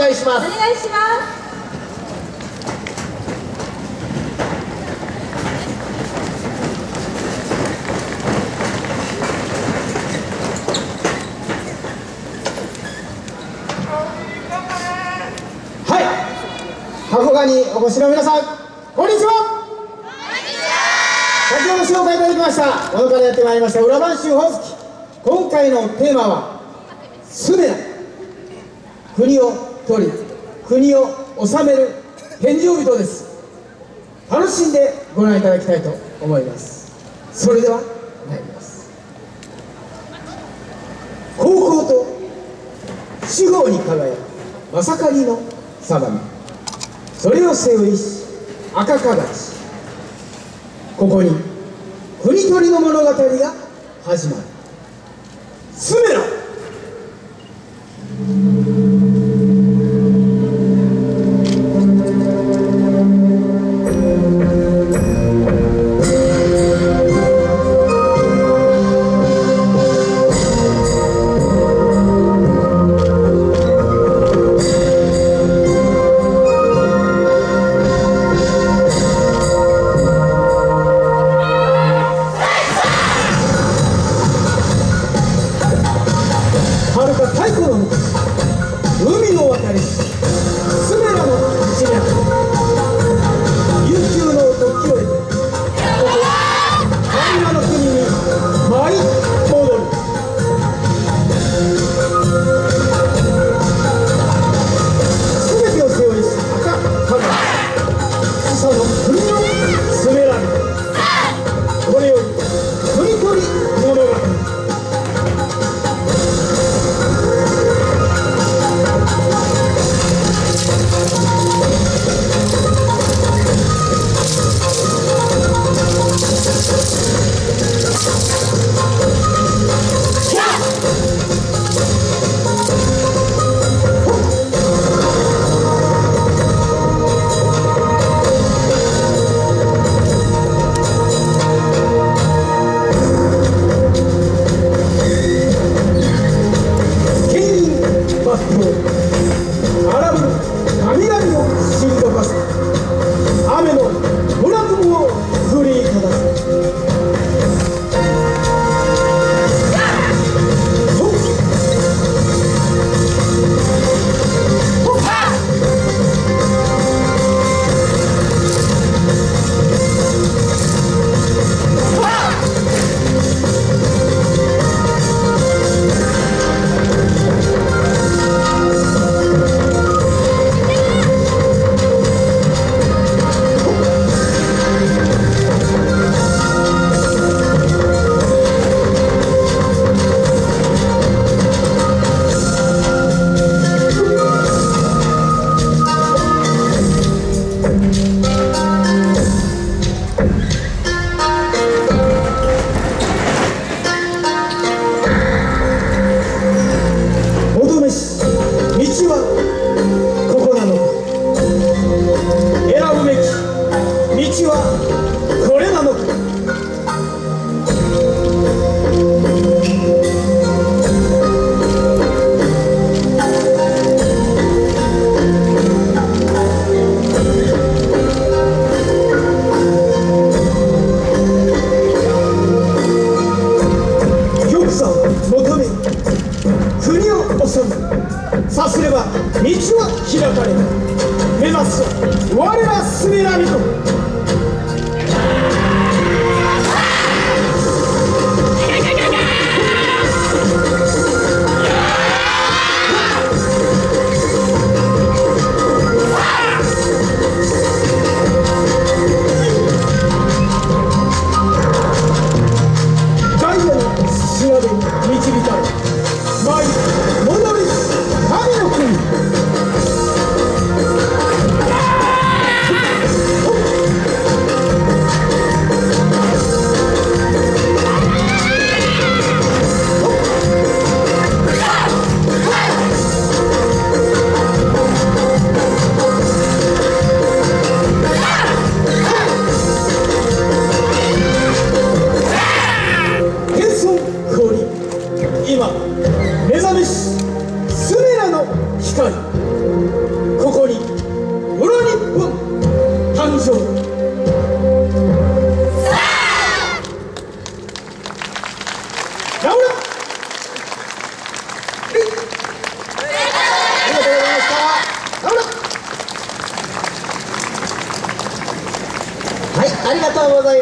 願いします。 お願いします。 はい、箱川にお越しの皆さん、こんにちは。先ほど紹介いただきました小野からやってまいりました裏番衆ほおずき。今回のテーマはすべら、国を取り国を治める返上人です。楽しんでご覧いただきたいと思います。それでは参ります。高校と司法に輝くまさかりの定め、それを背負いし赤かがち、ここに国取りの物語が始まる。すめら。太古の昔、海の渡りしすめらの一脈、悠久の時を経てここ神羅の国に舞い戻る。全てを背負いし赤かがち、土佐の国のすめら人、これより国取り物語。さすれば道は開かれる。目指すは我らすめら人。ダイヤの調べに導かれ舞い戻り神の国。 ここに村日本誕生。はい、ありがとうございます。